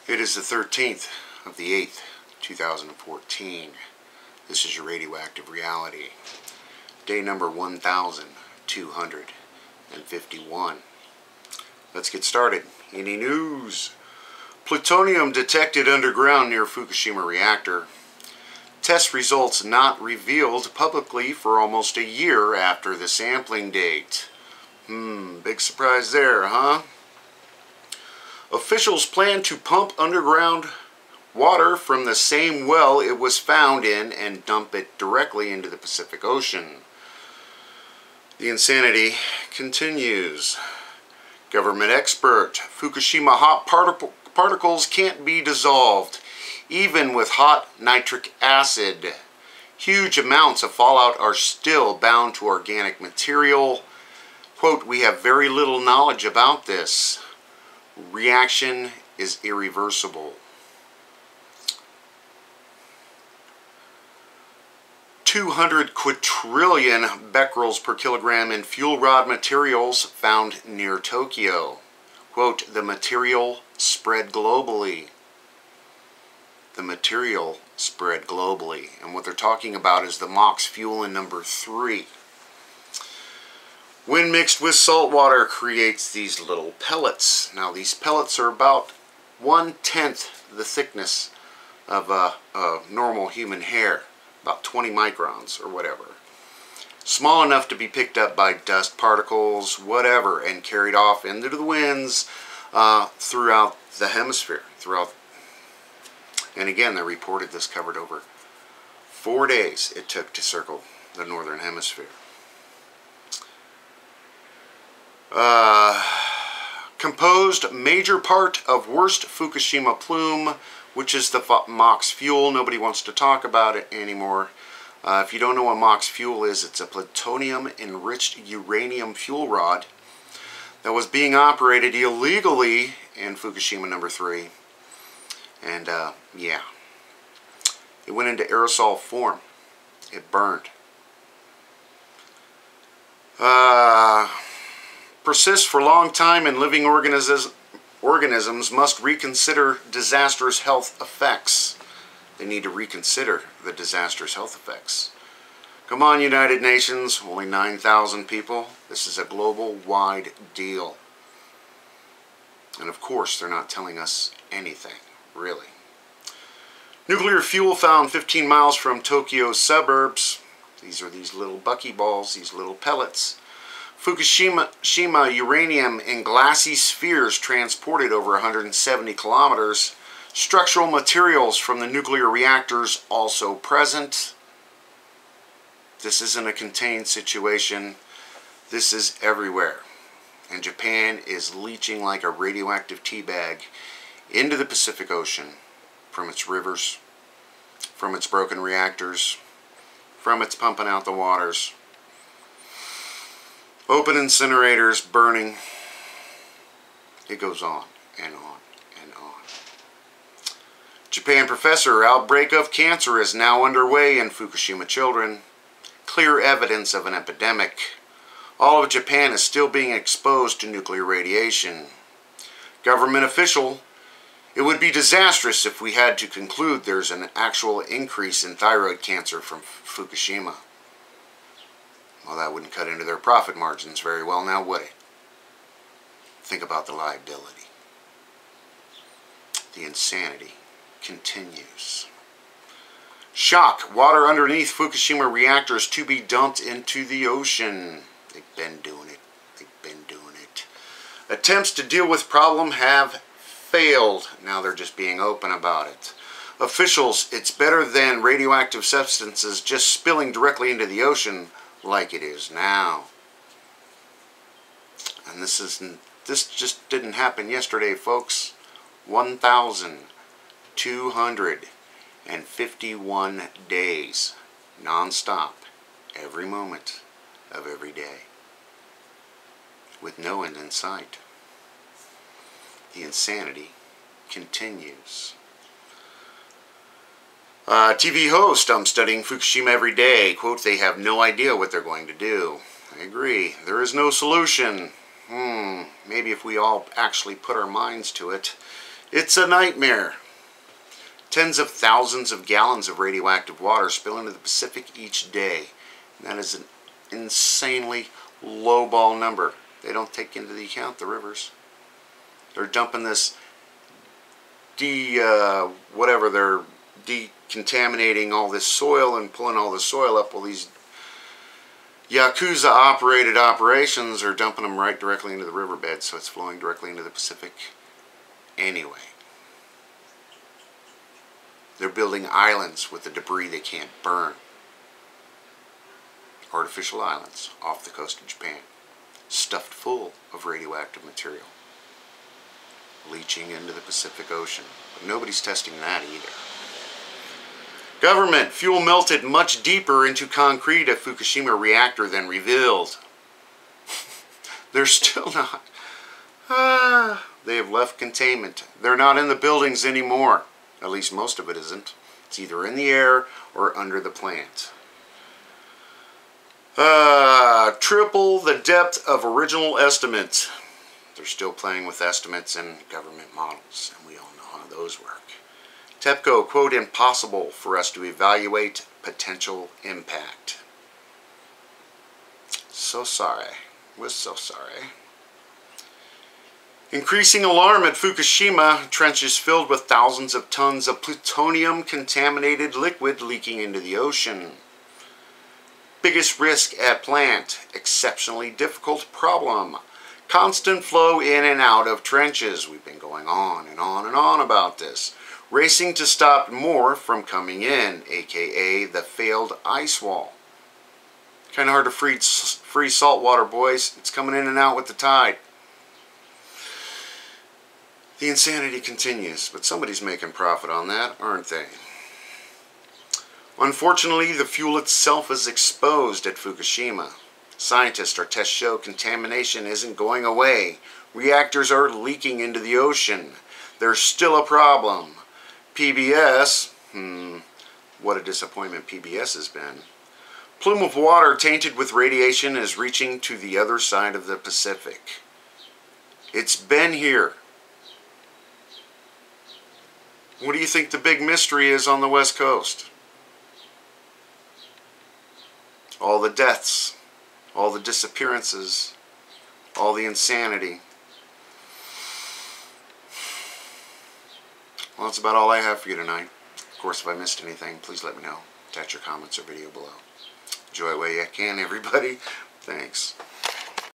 It is the 13th of the 8th, 2014. This is your radioactive reality. Day number 1251. Let's get started. Any news? Plutonium detected underground near Fukushima reactor. Test results not revealed publicly for almost a year after the sampling date. Big surprise there, huh? Officials plan to pump underground water from the same well it was found in and dump it directly into the Pacific Ocean. The insanity continues. Government expert: Fukushima hot particles can't be dissolved, even with hot nitric acid. Huge amounts of fallout are still bound to organic material. Quote, "We have very little knowledge about this. Reaction is irreversible." 200 quadrillion becquerels per kilogram in fuel rod materials found near Tokyo. Quote, "The material spread globally." The material spread globally. And what they're talking about is the MOX fuel in number 3. When mixed with salt water, creates these little pellets. Now these pellets are about 1/10 the thickness of a normal human hair, about 20 microns or whatever. Small enough to be picked up by dust particles, whatever, and carried off into the winds throughout the hemisphere. And again, they reported this covered over 4 days it took to circle the northern hemisphere. Composed major part of worst Fukushima plume, which is the MOX fuel. Nobody wants to talk about it anymore. If you don't know what MOX fuel is, it's a plutonium-enriched uranium fuel rod that was being operated illegally in Fukushima number 3. And, yeah. It went into aerosol form. It burned. Persists for a long time, and living organisms must reconsider disastrous health effects. They need to reconsider the disastrous health effects. Come on, United Nations. Only 9,000 people. This is a global-wide deal. And of course, they're not telling us anything, really. Nuclear fuel found 15 miles from Tokyo's suburbs. These are these little buckyballs, these little pellets. Fukushima uranium in glassy spheres transported over 170 kilometers. Structural materials from the nuclear reactors also present. This isn't a contained situation. This is everywhere. And Japan is leaching like a radioactive tea bag into the Pacific Ocean from its rivers, from its broken reactors, from its pumping out the waters. Open incinerators burning. It goes on and on and on. Japan professor: outbreak of cancer is now underway in Fukushima children. Clear evidence of an epidemic. All of Japan is still being exposed to nuclear radiation. Government official: it would be disastrous if we had to conclude there's an actual increase in thyroid cancer from Fukushima. Well, that wouldn't cut into their profit margins very well, now would it? Think about the liability. The insanity continues. Shock: water underneath Fukushima reactors to be dumped into the ocean. They've been doing it. They've been doing it. Attempts to deal with problem have failed. Now they're just being open about it. Officials: it's better than radioactive substances just spilling directly into the ocean like it is now. And this just didn't happen yesterday, folks. 1,251 days, non-stop, every moment of every day, with no end in sight. The insanity continues. TV host: I'm studying Fukushima every day. Quote, "They have no idea what they're going to do." I agree. There is no solution. Maybe if we all actually put our minds to it, It's a nightmare. Tens of thousands of gallons of radioactive water spill into the Pacific each day. And that is an insanely lowball number. They don't take into the account the rivers. They're dumping this whatever, they're decontaminating all this soil and pulling all the soil up. Well, these Yakuza operated operations are dumping them right directly into the riverbed, so it's flowing directly into the Pacific anyway. They're building islands with the debris they can't burn. Artificial islands off the coast of Japan, stuffed full of radioactive material, leaching into the Pacific Ocean. But nobody's testing that either. Government: fuel melted much deeper into concrete at Fukushima reactor than revealed. They're still not. They have left containment. They're not in the buildings anymore. At least most of it isn't. It's either in the air or under the plant. Triple the depth of original estimate. They're still playing with estimates and government models, and we all know how those work. TEPCO, quote, impossible for us to evaluate potential impact. So sorry. We're so sorry. Increasing alarm at Fukushima. Trenches filled with thousands of tons of plutonium contaminated liquid leaking into the ocean. Biggest risk at plant. Exceptionally difficult problem. Constant flow in and out of trenches. We've been going on and on and on about this. Racing to stop more from coming in, aka the failed ice wall. Kind of hard to freeze salt water, boys. It's coming in and out with the tide. The insanity continues, but somebody's making profit on that, aren't they? Unfortunately, the fuel itself is exposed at Fukushima. Scientists or tests show contamination isn't going away. Reactors are leaking into the ocean. There's still a problem. PBS, what a disappointment PBS has been. Plume of water tainted with radiation is reaching to the other side of the Pacific. It's been here. What do you think the big mystery is on the West Coast? All the deaths, all the disappearances, all the insanity. Well, that's about all I have for you tonight. Of course, if I missed anything, please let me know. Attach your comments or video below. Enjoy it while you can, everybody. Thanks.